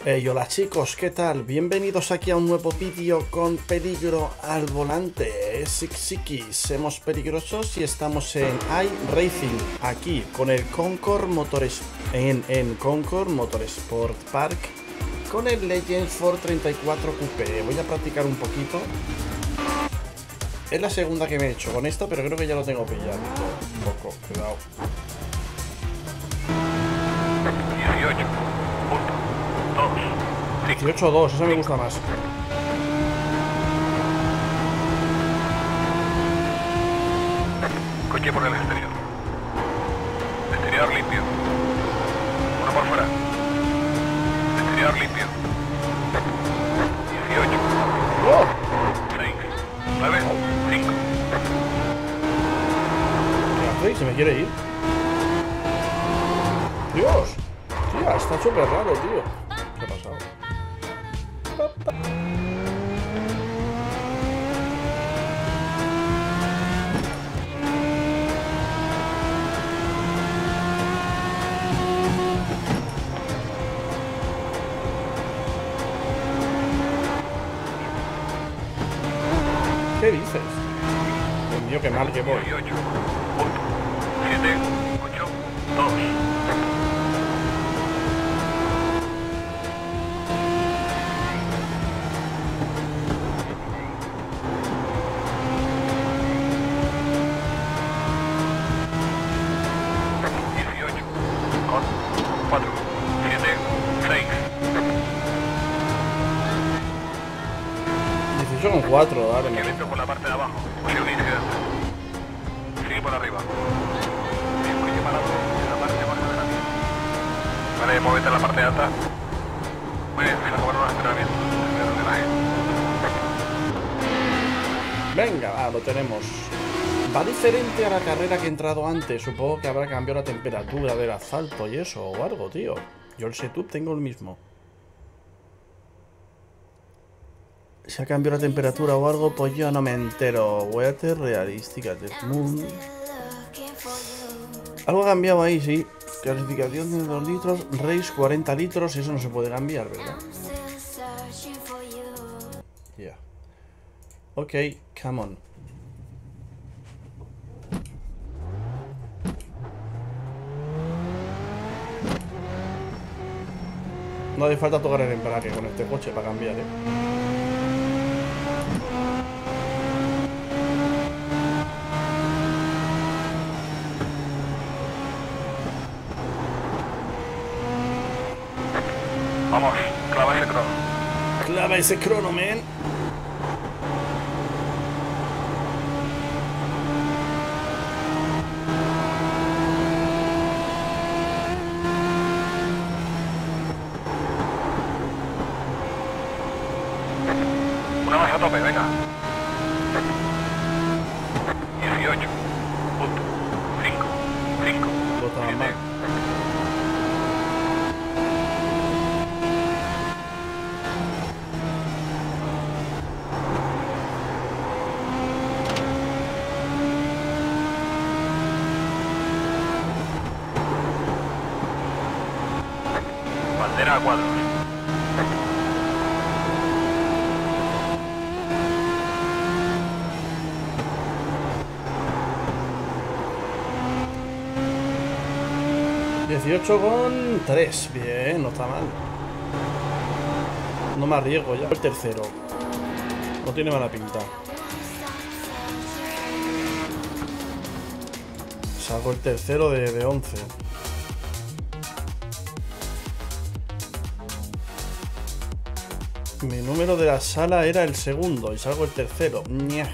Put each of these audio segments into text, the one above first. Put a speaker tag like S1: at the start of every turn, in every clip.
S1: Hola chicos, ¿qué tal? Bienvenidos aquí a un nuevo vídeo con peligro al volante. Seamos peligrosos y estamos en iRacing, aquí con el Concord en Concord Motorsport Park con el Legends Ford 34 Coupé. Voy a practicar un poquito. Es la segunda que me he hecho con esto, pero creo que ya lo tengo pillado un poco. Cuidado. 18-2, esa me gusta más.
S2: Coche por el exterior. Exterior limpio. Uno por fuera. Exterior limpio. 18.
S1: ¡Oh!
S2: 6. 9. 5.
S1: ¿Qué hace? ¿Se me quiere ir? ¡Dios! Tía, está súper raro, tío. ¿Qué ha pasado? ¿Qué dices? Dios mío, qué mal que voy.
S2: 18. 7. 8. 2.
S1: Con 4, dale.
S2: Sigue limpio por la parte de abajo. Posible incidente. Sigue por arriba. Hay un coche parado en la parte baja de la vía. Vale, muévete en la parte alta. Muy bien, se acabaron los entrenamientos.
S1: Venga, va, lo tenemos. Va diferente a la carrera que he entrado antes. Supongo que habrá cambiado la temperatura del asfalto y eso, o algo, tío. Yo el setup tengo el mismo. Si ha cambiado la temperatura o algo, pues yo no me entero. Weather, realística, de Moon. Algo ha cambiado ahí, sí. Clasificación de 2 litros, race 40 litros. Eso no se puede cambiar, ¿verdad? Ya. Yeah. Ok, come on. No hace falta tocar el embrague con este coche para cambiar, ¿eh?
S2: Vamos, clava ese crono.
S1: Clava ese crono, man.
S2: Una más a tope, venga. 18. Punto. 5. 5.
S1: No estaba mal.
S2: Bandera a cuadros.
S1: con 3. Bien, no está mal. No me arriesgo ya. El tercero. No tiene mala pinta. Saco el tercero de 11. Mi número de la sala era el segundo y salgo el tercero. Ñaj.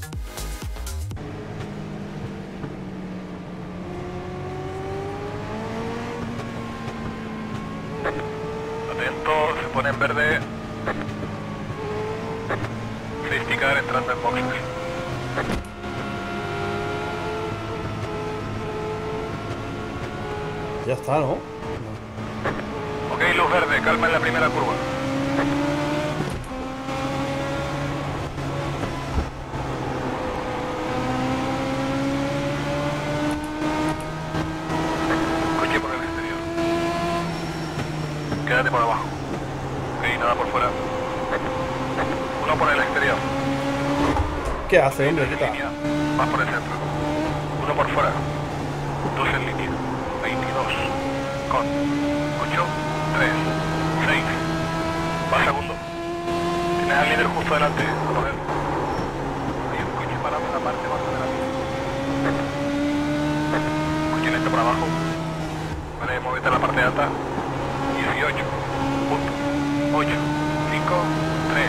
S2: Atento, se pone en verde. Safety car entrando en boxes.
S1: Ya está, ¿no?
S2: Ok, luz verde, calma en la primera curva. Quédate por abajo. nada por fuera. Uno por el exterior.
S1: ¿Qué hace, hombre? Quita.
S2: Línea, más por el centro. Uno por fuera. Dos en línea. 22. Con 8, 3, 6. Va segundo. Tienes al líder justo delante. A poner. Hay un coche parado en la parte baja de la pista. Coche lento por abajo. Vale, muévete a la parte alta. 18. Punto. 8, 5, 3.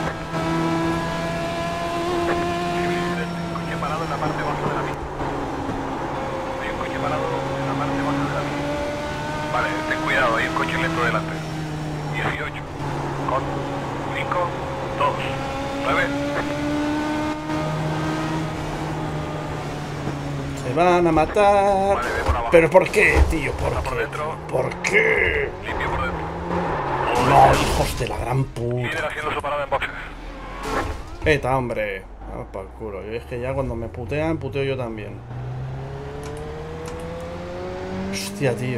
S2: Coche parado en la parte baja de la pista. Hay un coche parado en la parte baja de la pista. Vale, ten cuidado, hay un coche lento delante. 18. Con 5, 2, 9.
S1: Se van a matar.
S2: Vale, ve por abajo.
S1: ¿Pero por qué, tío? ¿Por
S2: Por
S1: qué?
S2: dentro.
S1: ¿Por qué?
S2: Limpio por dentro.
S1: No, hijos de la gran puta.
S2: Líder haciendo su parada en boxes.
S1: Eta, hombre. Vamos para el culo. Y es que ya cuando me putean, puteo yo también. Hostia, tío.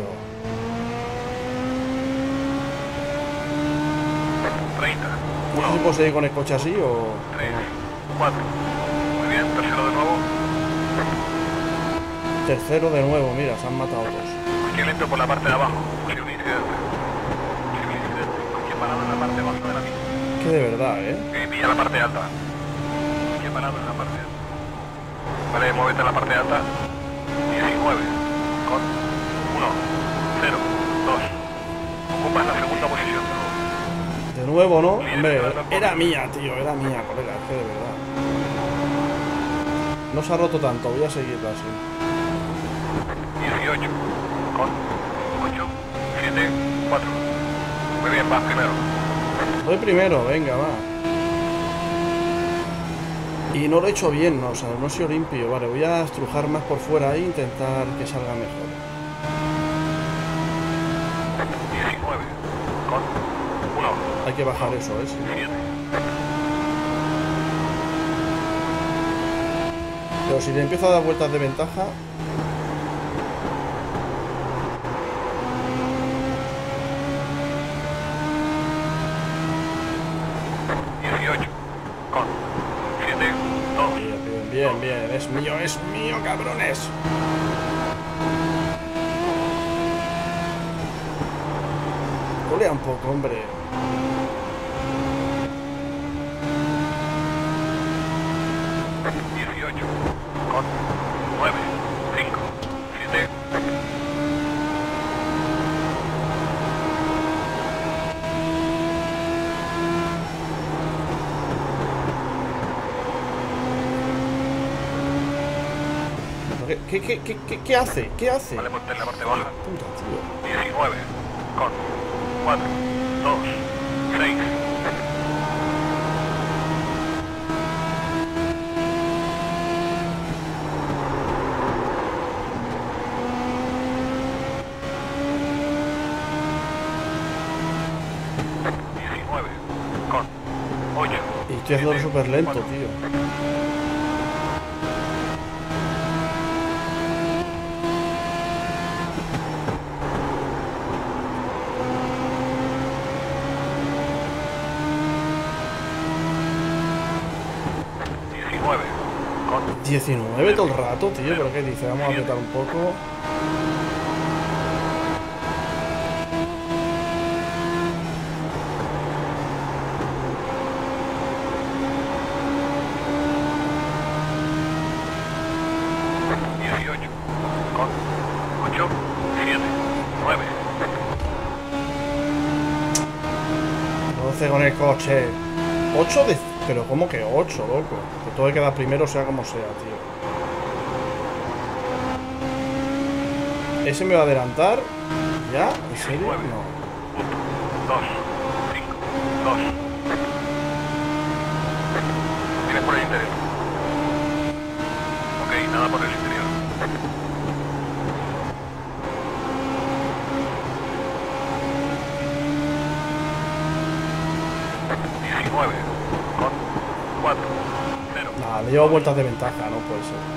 S2: 30.
S1: No sé si puedo seguir con el coche así o...
S2: 3, 4. Muy bien, tercero de nuevo.
S1: Tercero de nuevo, mira, se han matado dos.
S2: Coche lento por la parte de abajo. Posible incidente. Posible incidente. Coche parado en la parte baja de la pista.
S1: Que de verdad, ¿eh?
S2: Y pilla la parte alta. Coche parado en la parte alta. Vale, muévete a la parte alta. 19. Con 1, 0, 2. Ocupas la segunda posición.
S1: De nuevo, ¿no? Hombre, era mía, tío, era mía, colega, es que de verdad. No se ha roto tanto, voy a seguirlo así.
S2: 18. Con 8, 7, 4. Muy bien, vas primero.
S1: Voy primero, venga, va. Y no lo he hecho bien, no, o sea, no he sido limpio. Vale, voy a estrujar más por fuera ahí e intentar que salga mejor.
S2: 19. Con 1,
S1: Hay que bajar eso, ¿eh? Si no-
S2: 7.
S1: Pero si le empiezo a dar vueltas de ventaja...
S2: 18. Con 7, 2.
S1: Bien, bien, bien, es mío, cabrones. Colea un poco, hombre.
S2: Con 9, 5, 7.
S1: ¿Qué hace? ¿Qué hace?
S2: Vale, ponte en la parte baja.
S1: Puta, tío.
S2: 19. Con 4, 2, 6. Con 8.
S1: Y estoy haciendo súper lento, tío.
S2: Con
S1: 19 todo el rato, tío. ¿Pero qué dice? Vamos a apretar un poco.
S2: Con 8, 7, 9.
S1: 12 con el coche. 8 de... Pero ¿cómo que 8, loco? Que todo hay que dar primero, sea como sea, tío. ¿Ese me va a adelantar? ¿Ya? ¿En serio? No.
S2: 2, 5, 2. Tienes por el interior. Ok, nada por el interior. 19. Con 4, 0.
S1: Nada, le llevo vueltas de ventaja, no puede ser.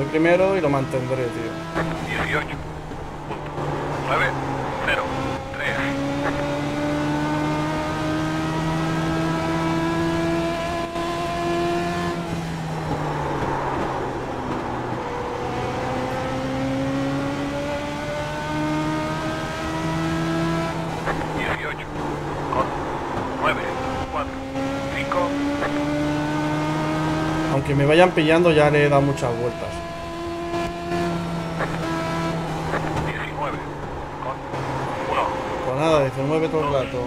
S1: Voy primero y lo mantendré, tío.
S2: 18. 9, 0, 3.
S1: Aunque me vayan pillando ya le he dado muchas vueltas.
S2: 19 con 1.
S1: Pues nada, 19 todo el rato.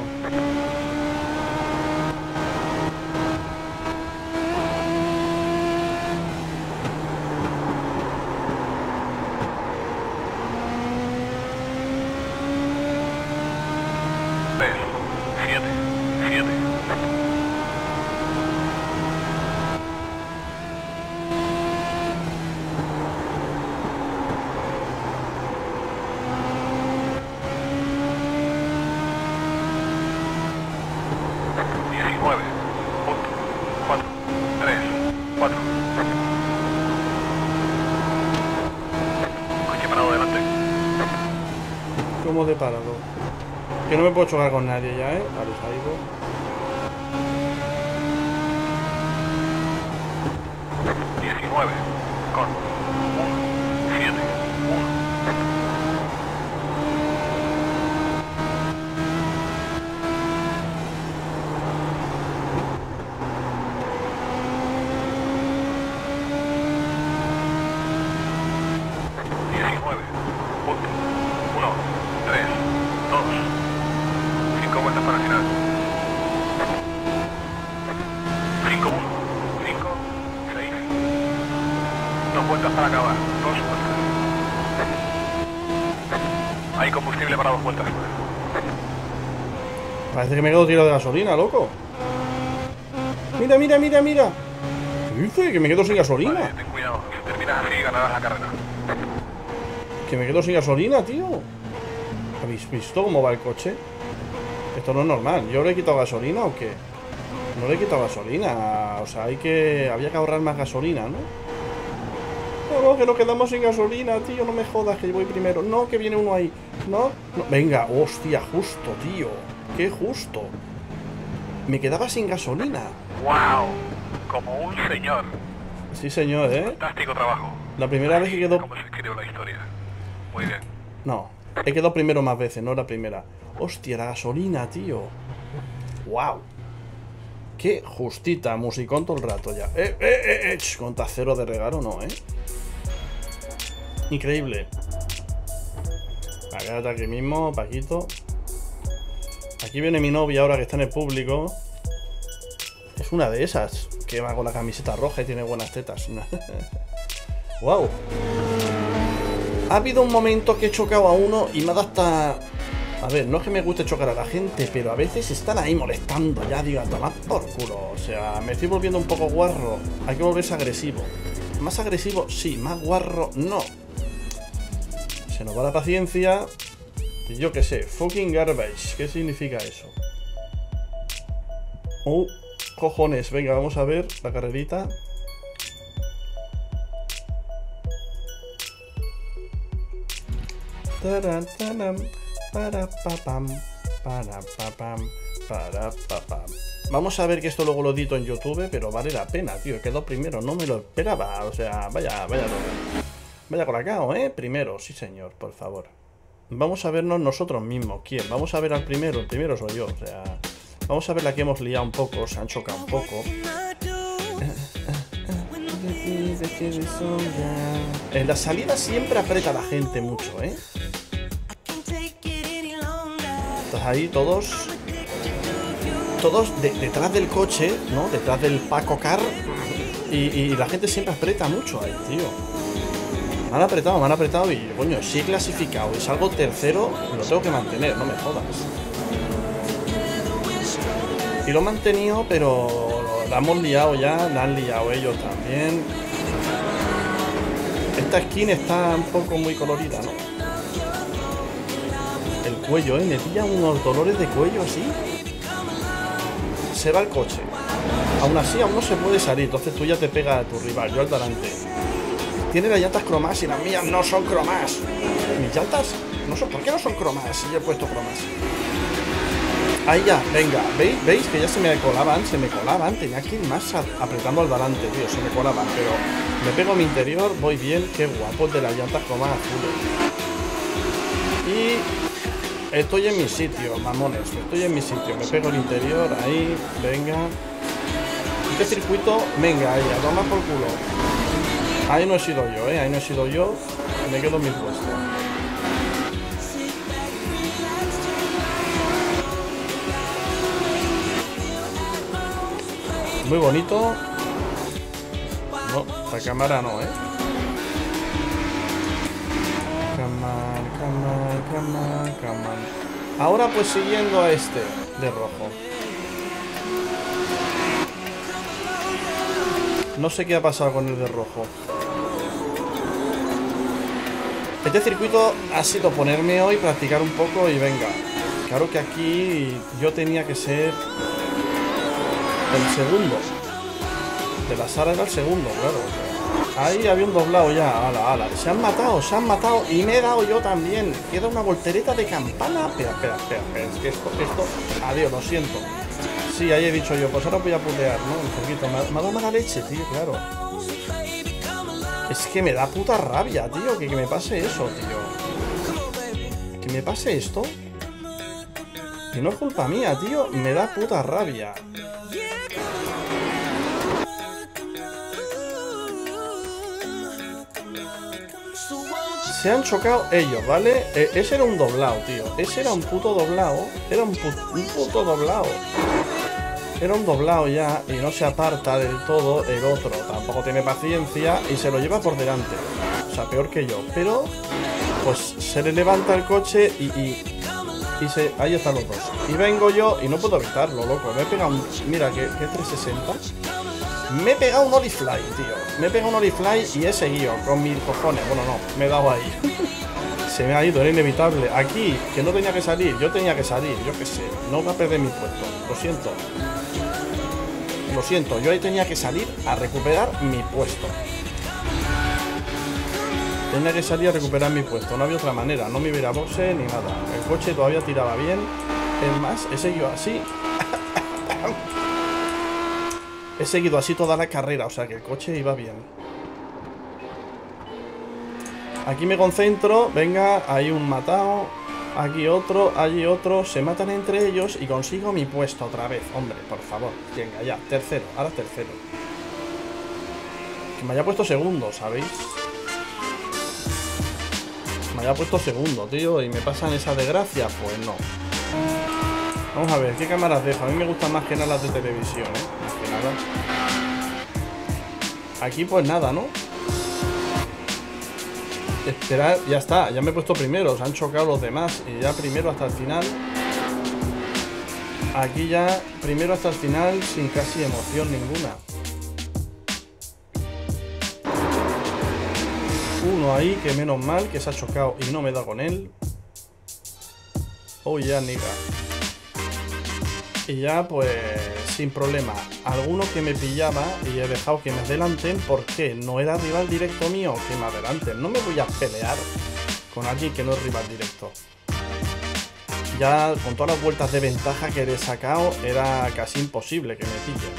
S1: ¿Cómo de parado? Que no me puedo chocar con nadie ya, ¿eh? Vale, se ha ido.
S2: 19 con 7, 1. Para acabar, 2 vueltas. Hay combustible para 2 vueltas.
S1: Parece que me quedo tirado de gasolina, loco. Mira, mira, mira, mira. ¿Qué dice? Que me quedo sin gasolina.
S2: Vale, ten cuidado, si terminas así ganarás la carrera.
S1: Que me quedo sin gasolina, tío. ¿Habéis visto cómo va el coche? Esto no es normal. ¿Yo le he quitado gasolina o qué? No le he quitado gasolina. O sea, había que ahorrar más gasolina, ¿no? No, que nos quedamos sin gasolina, tío. No me jodas, que yo voy primero. No, que viene uno ahí. No, no. Venga, hostia, justo, tío. Qué justo. Me quedaba sin gasolina.
S2: ¡Wow! Como un señor.
S1: Sí, señor, ¿eh?
S2: Fantástico trabajo.
S1: La primera vez que quedó...
S2: ¿Cómo se escribió la historia? Muy bien.
S1: No, he quedado primero más veces, no la primera. Hostia, la gasolina, tío. ¡Wow! Qué justita, musicón todo el rato ya. Con tacero de regalo no, Increíble. Quédate aquí mismo, Paquito. Aquí viene mi novia ahora que está en el público. Es una de esas que va con la camiseta roja y tiene buenas tetas. ¡Wow! Ha habido un momento que he chocado a uno y me ha dado hasta... A ver, no es que me guste chocar a la gente, pero a veces están ahí molestando. Ya digo, a tomar por culo. O sea, me estoy volviendo un poco guarro. Hay que volverse agresivo. Más agresivo, sí. Más guarro, no. Se nos va la paciencia. Y yo qué sé, fucking garbage. ¿Qué significa eso? Oh, cojones. Venga, vamos a ver la carrerita. Taran, taran. Para papam, para papam, para papam. Vamos a ver que esto luego lo edito en YouTube, pero vale la pena, tío. Quedó primero, no me lo esperaba. O sea, vaya colacao, primero, sí señor, por favor. Vamos a vernos nosotros mismos. ¿Quién? Vamos a ver al primero. El primero soy yo, o sea... Vamos a ver la que hemos liado un poco, se han chocado un poco. En la salida siempre aprieta la gente mucho, Estás ahí todos detrás del coche, ¿no? Detrás del Paco Car. Y la gente siempre aprieta mucho ahí, tío. Me han apretado y, coño, si he clasificado y salgo tercero, lo tengo que mantener, no me jodas. Y lo he mantenido, pero la hemos liado ya, la han liado ellos también. Esta skin está un poco muy colorida, ¿no? El cuello, me pilla unos dolores de cuello así. Se va el coche. Aún así, aún no se puede salir. Entonces tú ya te pegas a tu rival, yo al delante. tiene las llantas cromas y las mías no son cromas. Mis llantas no son. ¿Por qué no son cromas? Si yo he puesto cromas. Ahí ya, venga, ¿veis que ya se me colaban? Tenía que ir más apretando al volante, tío, se me colaban, pero me pego mi interior, voy bien, qué guapo de las llantas cromas azules. Y estoy en mi sitio, mamones, estoy en mi sitio, me pego el interior, ahí, venga. Este circuito, venga, ahí, a tomar por culo. Ahí no he sido yo, ahí no he sido yo, me quedo en mi puesto. Muy bonito. No, la cámara no, Come on. Ahora pues siguiendo a este de rojo. No sé qué ha pasado con el de rojo. Este circuito ha sido ponerme hoy, practicar un poco y venga. Claro que aquí yo tenía que ser el segundo. De la sala era el segundo, claro. Ahí había un doblado ya. Ala. Se han matado. Y me he dado yo también. Queda una voltereta de campana. Espera. Es que esto. Adiós, lo siento. Sí, ahí he dicho yo. Pues ahora voy a putear, ¿no? Un poquito. Me ha dado mala leche, tío, claro. Es que me da puta rabia, tío. Que me pase eso, tío. Que me pase esto. Que no es culpa mía, tío. Me da puta rabia. Se han chocado ellos, ¿vale? Ese era un doblado, tío. Ese era un puto doblado. Era un puto doblado. Era un doblado ya. Y no se aparta del todo el otro. Tampoco tiene paciencia. Y se lo lleva por delante. O sea, peor que yo. Pero, pues, se le levanta el coche y ahí están los dos. Y vengo yo y no puedo evitarlo, loco. Me he pegado un... Mira, que 360. Me he pegado un olifly, tío. Me he pegado un olifly y he seguido con mis cojones. Bueno, no, me he dado ahí. Se me ha ido, era inevitable. Aquí, que no tenía que salir, yo tenía que salir, yo qué sé. No voy a perder mi puesto, lo siento. Lo siento, yo ahí tenía que salir a recuperar mi puesto. Tenía que salir a recuperar mi puesto, no había otra manera. No me hubiera boxe ni nada. El coche todavía tiraba bien. Es más, he seguido así. He seguido así toda la carrera, o sea que el coche iba bien. Aquí me concentro, venga, hay un matado. Aquí otro, allí otro. Se matan entre ellos y consigo mi puesto otra vez. Hombre, por favor, venga, ya, tercero, ahora tercero. Que me haya puesto segundo, ¿sabéis? Me haya puesto segundo, tío, y me pasan esa desgracia, pues no. Vamos a ver, ¿qué cámaras dejo? A mí me gustan más que nada las de televisión, más que nada. Aquí pues nada, ¿no? Esperar, ya está, ya me he puesto primero. Se han chocado los demás y ya primero hasta el final. Aquí ya primero hasta el final sin casi emoción ninguna. Uno ahí, que menos mal que se ha chocado y no me da con él. Oh, ya, nigga. Y ya, pues, sin problema. Alguno que me pillaba y he dejado que me adelanten porque no era rival directo mío que me adelanten. No me voy a pelear con alguien que no es rival directo. Ya con todas las vueltas de ventaja que le he sacado, era casi imposible que me pillen.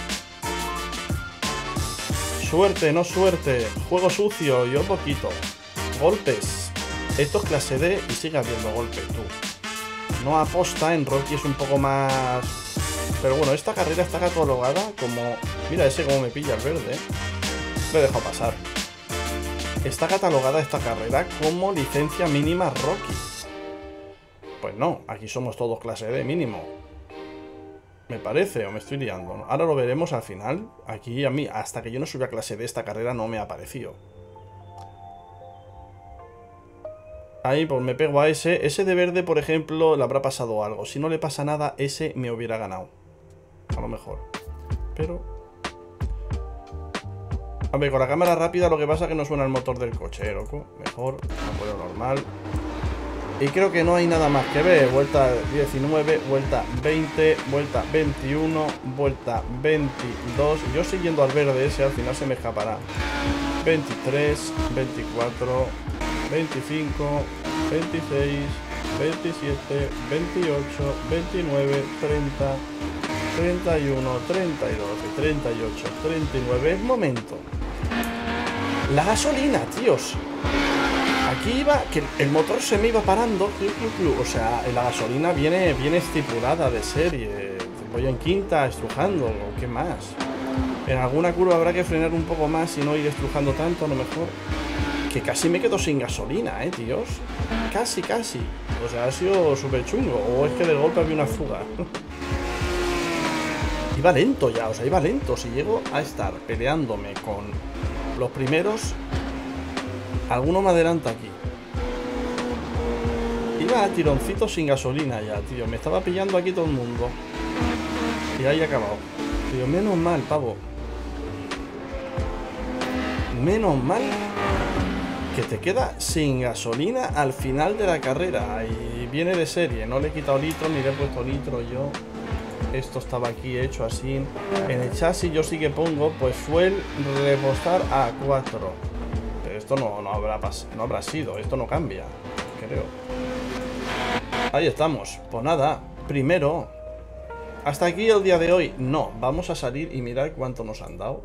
S1: Suerte, no suerte. Juego sucio, yo poquito. Golpes. Esto es clase D y sigue habiendo golpes, tú. No aposta, en Rocky es un poco más... Pero bueno, esta carrera está catalogada como... Mira ese como me pilla el verde, Lo he dejado pasar. Está catalogada esta carrera como licencia mínima Rocky. Pues no, aquí somos todos clase D mínimo. Me parece, o me estoy liando, ¿no? Ahora lo veremos al final. Aquí a mí, hasta que yo no subí a clase D, esta carrera no me ha parecido. Ahí pues me pego a ese. Ese de verde, por ejemplo, le habrá pasado algo. Si no le pasa nada, ese me hubiera ganado. A lo mejor. Pero... A ver, con la cámara rápida lo que pasa es que no suena el motor del coche, loco. Mejor, apoyo normal. Y creo que no hay nada más que ver. Vuelta 19, vuelta 20, vuelta 21, vuelta 22. Yo siguiendo al verde ese, al final se me escapará. 23, 24, 25, 26, 27, 28, 29, 30, 31, 32, 38, 39. Es momento. La gasolina, tíos. Aquí iba, que el motor se me iba parando. O sea, la gasolina viene estipulada de serie. Voy en quinta, estrujando. ¿Qué más? En alguna curva habrá que frenar un poco más y no ir estrujando tanto, a lo mejor. Que casi me quedo sin gasolina, tíos. Casi. O sea, ha sido súper chungo. O es que de golpe había una fuga. Iba lento ya, o sea, iba lento. Si llego a estar peleándome con los primeros, alguno me adelanta aquí. Iba a tironcitos sin gasolina ya, tío. Me estaba pillando aquí todo el mundo. Y ahí he acabado. Tío, menos mal, pavo. Menos mal que te queda sin gasolina al final de la carrera. Y viene de serie. No le he quitado litro ni le he puesto litro yo. Esto estaba aquí hecho así. En el chasis yo sí que pongo, pues suel repostar a 4. Pero esto no habrá sido. Esto no cambia, creo. Ahí estamos. Pues nada, primero. Hasta aquí el día de hoy. No, vamos a salir y mirar cuánto nos han dado.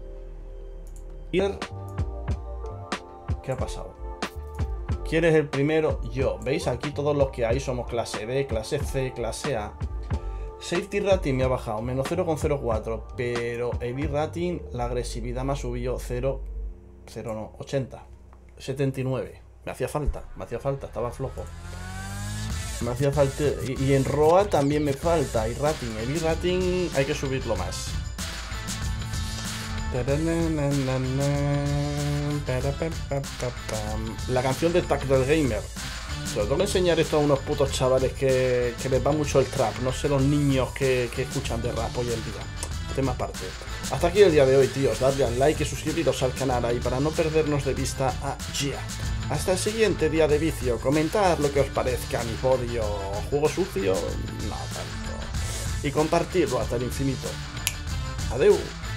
S1: Y ver qué ha pasado. ¿Quién es el primero? Yo. ¿Veis? Aquí todos los que hay somos clase B, clase C, clase A. Safety rating me ha bajado, menos 0,04. Pero el E-rating, la agresividad me ha subido 80. 79. Me hacía falta, estaba flojo. Me hacía falta. Y en ROA también me falta. Y rating, el E-rating hay que subirlo más. La canción de Tag del Gamer. Se lo tengo que enseñar esto a unos putos chavales que les va mucho el trap. No sé los niños que escuchan de rap hoy en día. Tema aparte. Hasta aquí el día de hoy, tíos. Dadle al like y suscribiros al canal ahí para no perdernos de vista a Gia. Hasta el siguiente día de vicio. Comentad lo que os parezca mi podio. ¿Juego sucio? No tanto. Y compartirlo hasta el infinito. Adeu.